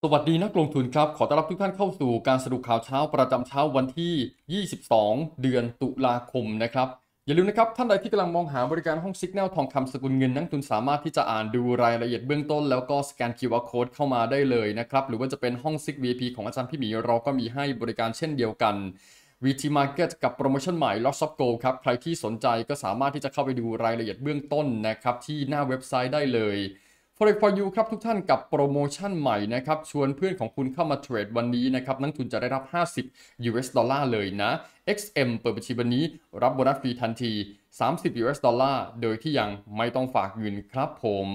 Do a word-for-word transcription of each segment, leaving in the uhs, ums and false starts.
สวัสดีนักลงทุนครับขอต้อนรับทุกท่านเข้าสู่การสรุปข่าวเช้าประจำเช้าวันที่ ยี่สิบสอง เดือนตุลาคมนะครับอย่าลืมนะครับท่านใดที่กำลังมองหาบริการห้องซิกแนลทองคำสกุลเงินนักลงทุนสามารถที่จะอ่านดูรายละเอียดเบื้องต้นแล้วก็สแกน คิว อาร์ Code เข้ามาได้เลยนะครับหรือว่าจะเป็นห้องซิก วี ไอ พี ของอาจารย์พี่หมีเราก็มีให้บริการเช่นเดียวกัน วี ที Market กับโปรโมชั่นใหม่ Lots of Gold ครับใครที่สนใจก็สามารถที่จะเข้าไปดูรายละเอียดเบื้องต้นนะครับที่หน้าเว็บไซต์ได้เลย Forex for you ครับทุกท่านกับโปรโมชั่นใหม่นะครับชวนเพื่อนของคุณเข้ามาเทรดวันนี้นะครับนักทุนจะได้รับ ห้าสิบ ยู เอส ดอลลาร์เลยนะ เอ็กซ์ เอ็ม เปิดบัญชีวันนี้รับโบนัสฟรีทันที สามสิบ ยู เอส ดอลลาร์โดยที่ยังไม่ต้องฝากเงินครับผม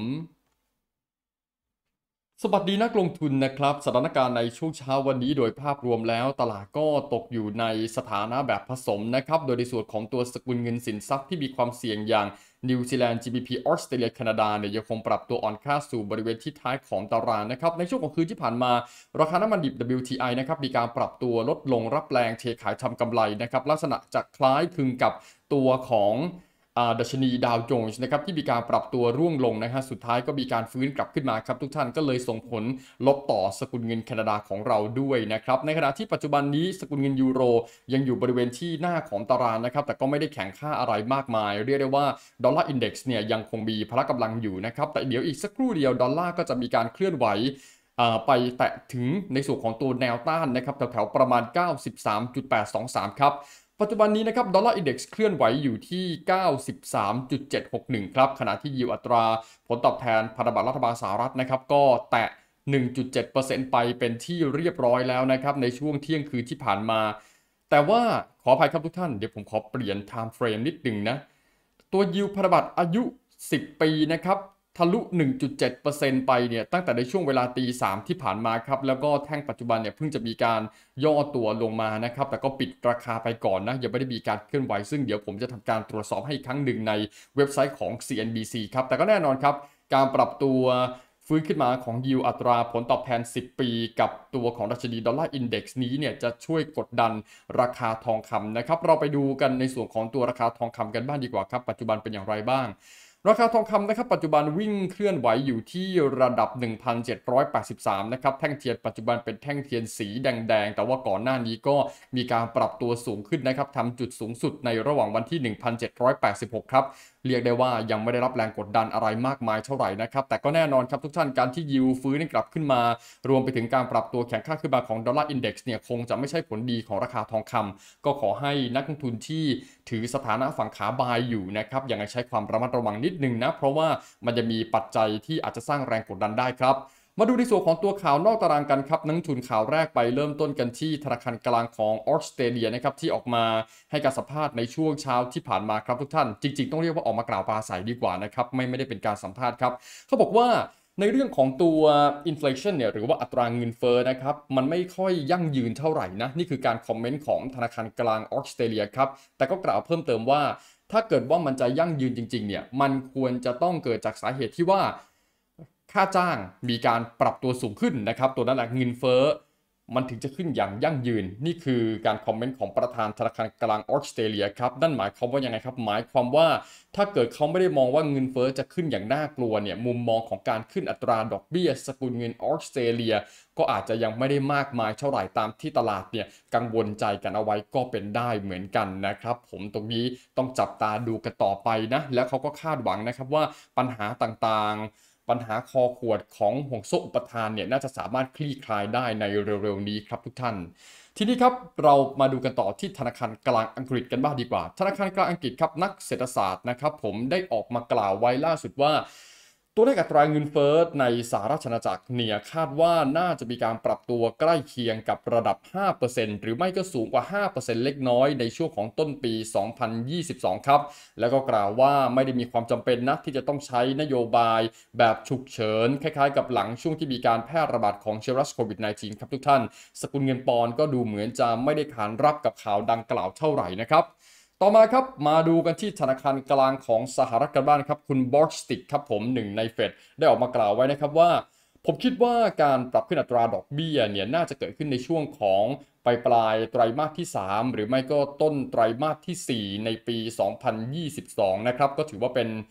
สวัสดีนักลงทุนนะครับสถานการณ์ในช่วงเช้าวันนี้โดยภาพรวมแล้วตลาดก็ตกอยู่ในสถานะแบบผสมนะครับโดยในส่วนของตัวสกุลเงินสินทรัพย์ที่มีความเสี่ยงอย่างนิวซีแลนด์ จี บี พี ออสเตรเลียแคนาดาเนี่ยยังคงปรับตัวอ่อนค่าสู่บริเวณที่ท้ายของตารางนะครับในช่วงของคืนที่ผ่านมาราคาน้ำมันดิบ ดับเบิลยู ที ไอ นะครับมีการปรับตัวลดลงรับแรงเทขายทำกำไรนะครับลักษณะจะคล้ายคลึงกับตัวของดัชนีดาวโจนส์นะครับที่มีการปรับตัวร่วงลงนะฮะสุดท้ายก็มีการฟื้นกลับขึ้นมาครับทุกท่านก็เลยส่งผลลบต่อสกุลเงินแคนาดาของเราด้วยนะครับในขณะที่ปัจจุบันนี้สกุลเงินยูโรยังอยู่บริเวณที่หน้าของตารางนะครับแต่ก็ไม่ได้แข็งค่าอะไรมากมายเรียกได้ว่าดอลลาร์อินเด็กซ์เนี่ยยังคงมีพละกำลังอยู่นะครับแต่เดี๋ยวอีกสักครู่เดียวดอลลาร์ก็จะมีการเคลื่อนไหวไปแตะถึงในส่วนของตัวแนวต้านนะครับแถวๆประมาณ เก้าสิบสามจุดแปดสองสาม ครับปัจจุบันนี้นะครับดอลลาร์อินเด็กซ์เคลื่อนไหวอยู่ที่ เก้าสิบสามจุดเจ็ดหกหนึ่ง ครับขณะที่ยิวอัตราผลตอบแทนพันธบัตรรัฐบาลสหรัฐนะครับก็แตะ หนึ่งจุดเจ็ดเปอร์เซ็นต์ ไปเป็นที่เรียบร้อยแล้วนะครับในช่วงเที่ยงคืนที่ผ่านมาแต่ว่าขออภัยครับทุกท่านเดี๋ยวผมขอเปลี่ยน time frame นิดหนึ่งนะตัวยิวพันธบัตรอายุสิบปีนะครับทะลุ หนึ่งจุดเจ็ดเปอร์เซ็นต์ ไปเนี่ยตั้งแต่ในช่วงเวลาตีสามที่ผ่านมาครับแล้วก็แท่งปัจจุบันเนี่ยเพิ่งจะมีการย่อตัวลงมานะครับแต่ก็ปิดราคาไปก่อนนะยังไม่ได้มีการเคลื่อนไหวซึ่งเดี๋ยวผมจะทำการตรวจสอบให้อีกครั้งหนึ่งในเว็บไซต์ของ ซี เอ็น บี ซี ครับแต่ก็แน่นอนครับการปรับตัวฟื้นขึ้นมาของยิวอัตราผลตอบแทนสิบปีกับตัวของดัชนีดอลลาร์อินเด็กซ์นี้เนี่ยจะช่วยกดดันราคาทองคำนะครับเราไปดูกันในส่วนของตัวราคาทองคำกันบ้างดีกว่าครับปัจจุบันเป็นอย่างไรบ้างราคาทองคำนะครับปัจจุบันวิ่งเคลื่อนไหวอยู่ที่ระดับ หนึ่งพันเจ็ดร้อยแปดสิบสาม นะครับแท่งเทียนปัจจุบันเป็นแท่งเทียนสีแดงๆแต่ว่าก่อนหน้านี้ก็มีการปรับตัวสูงขึ้นนะครับทำจุดสูงสุดในระหว่างวันที่ หนึ่งพันเจ็ดร้อยแปดสิบหก ครับเรียกได้ว่ายังไม่ได้รับแรงกดดันอะไรมากมายเท่าไหร่นะครับแต่ก็แน่นอนครับทุกท่านการที่ยิวฟื้นกลับขึ้นมารวมไปถึงการปรับตัวแข็งค่าขึ้นมาของดอลลาร์อินเด็กซ์เนี่ยคงจะไม่ใช่ผลดีของราคาทองคำก็ขอให้นักลงทุนที่ถือสถานะฝั่งขาบายอยู่นะครับยังไงใช้ความระมัดระวังนิดนึงนะเพราะว่ามันจะมีปัจจัยที่อาจจะสร้างแรงกดดันได้ครับมาดูในส่วนของตัวข่าวนอกตารางกันครับนักทุนข่าวแรกไปเริ่มต้นกันที่ธนาคารกลางของออสเตรเลียนะครับที่ออกมาให้การสัมภาษณ์ในช่วงเช้าที่ผ่านมาครับทุกท่านจริงๆต้องเรียกว่าออกมากล่าวปราศัยดีกว่านะครับไม่ไม่ได้เป็นการสัมภาษณ์ครับเขาบอกว่าในเรื่องของตัว inflation เนี่ยหรือว่าอัตราเงินเฟ้อนะครับมันไม่ค่อยยั่งยืนเท่าไหร่นะนี่คือการคอมเมนต์ของธนาคารกลางออสเตรเลียครับแต่ก็กล่าวเพิ่มเติมว่าถ้าเกิดว่ามันจะยั่งยืนจริงๆเนี่ยมันควรจะต้องเกิดจากสาเหตุที่ว่าค่าจ้างมีการปรับตัวสูงขึ้นนะครับตัวนั้นแหละเงินเฟ้อมันถึงจะขึ้นอย่างยั่งยืนนี่คือการคอมเมนต์ของประธานธนาคารกลางออสเตรเลียครับนั่นหมายความว่ายังไงครับหมายความว่าถ้าเกิดเขาไม่ได้มองว่าเงินเฟ้อจะขึ้นอย่างน่ากลัวเนี่ยมุมมองของการขึ้นอัตราดอกเบี้ยสกุลเงินออสเตรเลียก็อาจจะยังไม่ได้มากมายเท่าไหร่ตามที่ตลาดเนี่ยกังวลใจกันเอาไว้ก็เป็นได้เหมือนกันนะครับผมตรงนี้ต้องจับตาดูกันต่อไปนะแล้วเขาก็คาดหวังนะครับว่าปัญหาต่างๆปัญหาคอขวดของห่วงโซ่อุปทานเนี่ยน่าจะสามารถคลี่คลายได้ในเร็วๆนี้ครับทุกท่านทีนี้ครับเรามาดูกันต่อที่ธนาคารกลางอังกฤษกันบ้างดีกว่าธนาคารกลางอังกฤษครับนักเศรษฐศาสตร์นะครับผมได้ออกมากล่าวไว้ล่าสุดว่าตัวเลขอัตราเงินเฟ้อในสหราชอาณาจักรเนี่ยคาดว่าน่าจะมีการปรับตัวใกล้เคียงกับระดับ ห้าเปอร์เซ็นต์ หรือไม่ก็สูงกว่า ห้าเปอร์เซ็นต์ เล็กน้อยในช่วงของต้นปี สองพันยี่สิบสอง ครับแล้วก็กล่าวว่าไม่ได้มีความจำเป็นนะที่จะต้องใช้นโยบายแบบฉุกเฉินคล้ายๆกับหลังช่วงที่มีการแพร่ระบาดของเชื้อไวรัสโควิด สิบเก้า ครับทุกท่านสกุลเงินปอนด์ก็ดูเหมือนจะไม่ได้ขานรับกับข่าวดังกล่าวเท่าไหร่นะครับต่อมาครับมาดูกันที่ธนาคารกลางของสหรัฐกันบ้างครับคุณบอร์สติกครับผมหนึ่งในเฟดได้ออกมากล่าวไว้นะครับว่าผมคิดว่าการปรับขึ้นอัตราดอกเบี้ยเนี่ยน่าจะเกิดขึ้นในช่วงของปลายปลายไตรมาสที่สามหรือไม่ก็ต้นไตรมาสที่สี่ในปีสองพันยี่สิบสองนะครับก็ถือว่าเป็น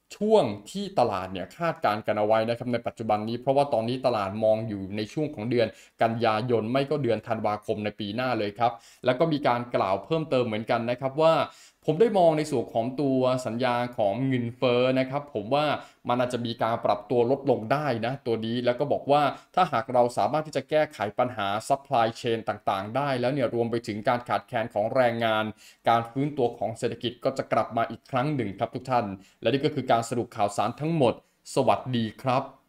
ช่วงที่ตลาดเนี่ยคาดการณ์กันเอาไว้นะครับในปัจจุบันนี้เพราะว่าตอนนี้ตลาดมองอยู่ในช่วงของเดือนกันยายนไม่ก็เดือนธันวาคมในปีหน้าเลยครับแล้วก็มีการกล่าวเพิ่มเติมเหมือนกันนะครับว่าผมได้มองในส่วนของตัวสัญญาของเงินเฟ้อนะครับผมว่ามันอาจจะมีการปรับตัวลดลงได้นะตัวนี้แล้วก็บอกว่าถ้าหากเราสามารถที่จะแก้ไขปัญหา supply chain ต่างๆได้แล้วเนี่ยรวมไปถึงการขาดแคลนของแรงงานการฟื้นตัวของเศรษฐกิจก็จะกลับมาอีกครั้งหนึ่งครับทุกท่านและนี่ก็คือการสรุปข่าวสารทั้งหมดสวัสดีครับ